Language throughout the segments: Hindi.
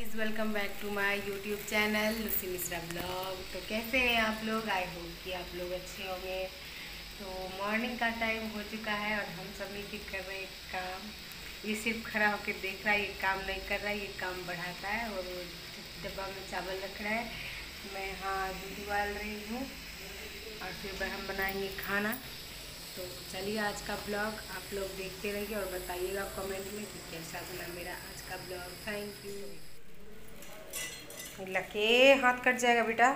Guys, welcome back to my YouTube channel Lucy Mishra blog. तो कैसे हैं आप लोग? आई होप कि आप लोग अच्छे होंगे। तो मॉर्निंग का टाइम हो चुका है और हम सभी की कर रहे हैं काम। ये सिर्फ खड़ा होकर देख रहा है, ये काम नहीं कर रहा है, ये काम बढ़ाता है। और वो डब्बा में चावल रख रहा है, मैं यहाँ दूध उबाल रही हूँ और फिर हम बनाएंगे खाना। तो चलिए आज का ब्लॉग आप लोग देखते रहिए और बताइएगा कमेंट में कि कैसा बना मेरा आज का ब्लॉग। Thank you. लके हाथ कट जाएगा बेटा।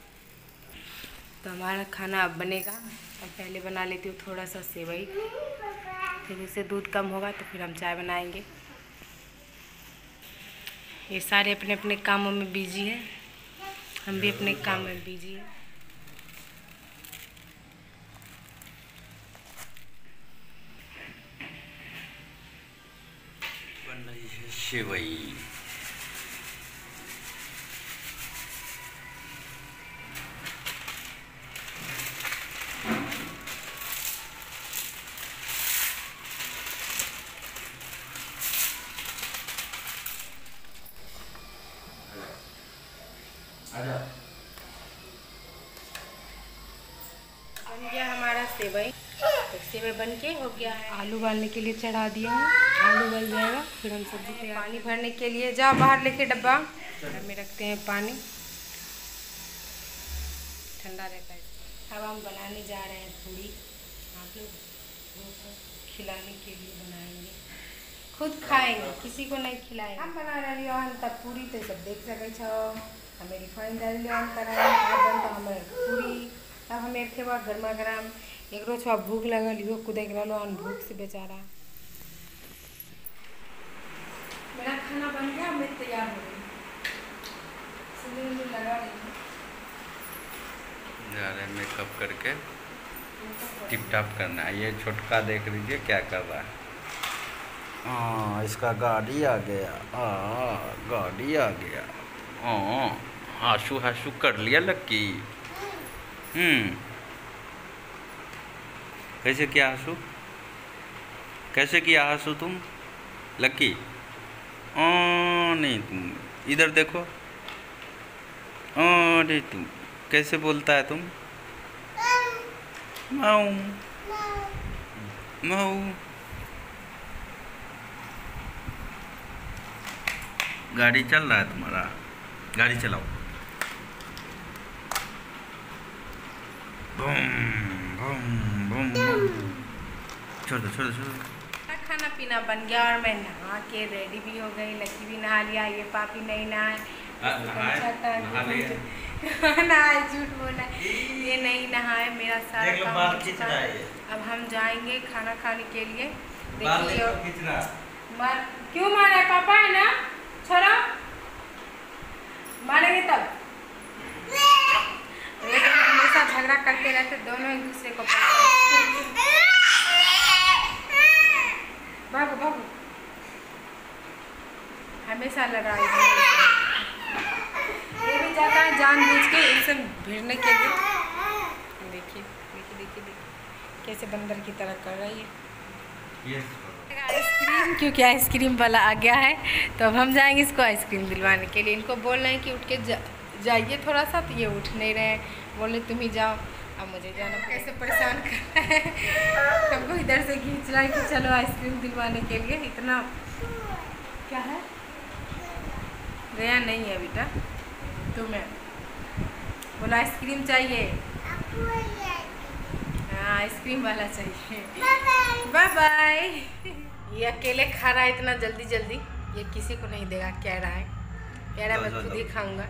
तो हमारा खाना अब बनेगा। अब पहले बना लेती हूँ थोड़ा सा सेवई, फिर उससे दूध कम होगा तो फिर हम चाय बनाएंगे। ये सारे अपने अपने कामों में बिजी हैं, हम भी अपने काम में बिजी हैं। सेवई बन गया हमारा सेवई। तो सेवई बन के हो गया है। आलू उबालने के लिए चढ़ा दिया है, आलू उबल जाएगा फिर हम सब्जी तैयार। पानी भरने के लिए जाओ बाहर लेके डब्बा में रखते हैं पानी, ठंडा रहता है। अब हम बनाने जा रहे हैं पूरी। आप लोग खिलाने के लिए बनाएंगे, खुद खाएंगे, किसी को नहीं खिलाएंगे। हम बना रही तब पूरी तो सब देख सके छो। हमें रिफाइंड डाली कराए हमें पूरी। अब हमें थे वहाँ गर्मा गर्म एक रोज भूख लगल इहो कुदेक रहा भूख से बेचारा। मेरा खाना बन गया, मैं तैयार हो गई, इसलिए लगा रही हूँ। जा रहे मेकअप करके टिप टॉप करना है। ये छोटका देख लीजिए क्या कर रहा है। इसका गाड़ी आ गया, गाड़ी आ गया। हाशू हाशू कर लिया लक्की। कैसे किया हाशू, कैसे किया हाशू तुम लक्की? नहीं तुम इधर देखो। अरे तुम कैसे बोलता है तुम? माऊ माऊ। गाड़ी चल रहा है तुम्हारा, गाड़ी चलाओ। छोड़ दो छोड़ दो छोड़ दो। खाना पीना बन गया और मैं नहा के रेडी भी हो गई। लकी भी नहा लिया, ये पापी नहीं नहाए, नहाए झूठ बोला, ये नहीं नहाए। मेरा सारा काम हो चुका है। अब हम जाएंगे खाना खाने के लिए। देखिए क्यों मारा पापा है ना, छोड़ा मारेंगे तब। हमेशा झगड़ा करते रहते दोनों एक दूसरे को। भागो भागो, हमेशा लड़ाई। ये भी जाता है जानबूझ के इनसे भिड़ने के लिए। देखिए देखिए देखिए देखिए कैसे बंदर की तरह कर रही है। आइसक्रीम, क्योंकि आइसक्रीम वाला आ गया है तो अब हम जाएंगे इसको आइसक्रीम दिलवाने के लिए। इनको बोल रहे हैं कि उठ के जाइए थोड़ा सा, तो ये उठ नहीं रहे हैं, बोल रहे तुम ही जाओ। अब मुझे जाना, कैसे परेशान कर रहा है हमको, इधर से खींच रहा है कि चलो आइसक्रीम दिलवाने के लिए। इतना क्या है, रेया नहीं है बेटा, तुम्हें बोला आइसक्रीम चाहिए। हाँ आइसक्रीम वाला चाहिए। Bye bye. ये अकेले खा रहा है इतना जल्दी जल्दी, ये किसी को नहीं देगा, कह रहा है, कह रहा है मैं खुद ही खाऊंगा।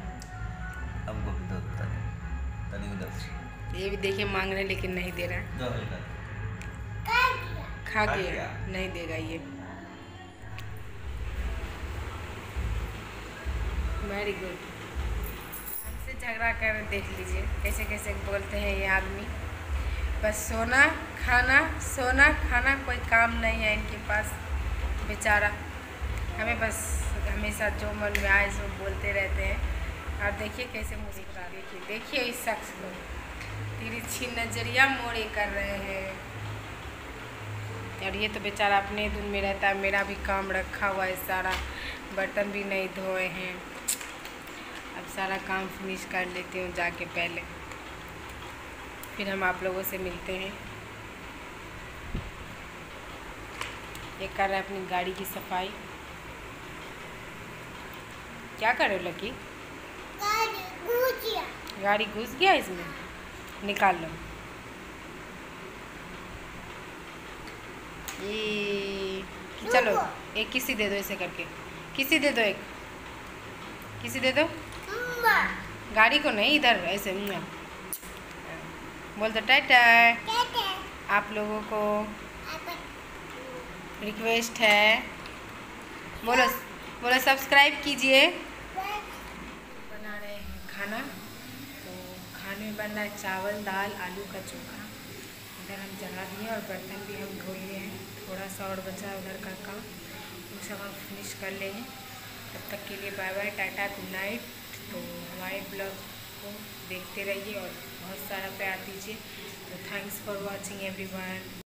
ये भी देखिए मांग रहे लेकिन नहीं दे रहा है। खा गया, नहीं देगा ये। Very good. हमसे झगड़ा कर देख लीजिए कैसे कैसे बोलते हैं ये आदमी। बस सोना खाना, कोई काम नहीं है इनके पास बेचारा। हमें बस हमेशा जो मन में आए सो बोलते रहते हैं। और देखिए कैसे मुस्कुरा, देखिए इस शख्स को तिरछी नजरिया मोड़े कर रहे हैं। और ये तो बेचारा अपने धुन में रहता है, मेरा भी काम रखा हुआ है सारा। बर्तन भी नहीं धोए हैं। अब सारा काम फिनिश कर लेती हूँ जाके पहले, फिर हम आप लोगों से मिलते हैं। ये कर रहा है अपनी गाड़ी की सफाई। क्या कर रहे हो लकी? गाड़ी घुस गया इसमें, निकाल लो। ये चलो एक किसी दे दो, ऐसे करके किसी दे दो, एक किसी दे दो। गाड़ी को नहीं, इधर ऐसे बोल दो टाटा। आप लोगों को रिक्वेस्ट है, बोलो बोलो सब्सक्राइब कीजिए। बना रहे हैं खाना, तो खाने में बन रहा है चावल, दाल, आलू का चोखा। इधर हम चढ़ा दिए और बर्तन भी हम धो लिए हैं। थोड़ा सा और बचा उधर का काम, वो सब हम फिनिश कर लेंगे। तब तक के लिए bye bye, tata, good night. तो हमारे ब्लॉग को देखते रहिए और बहुत सारा प्यार दीजिए। तो थैंक्स फॉर वॉचिंग एवरीवन।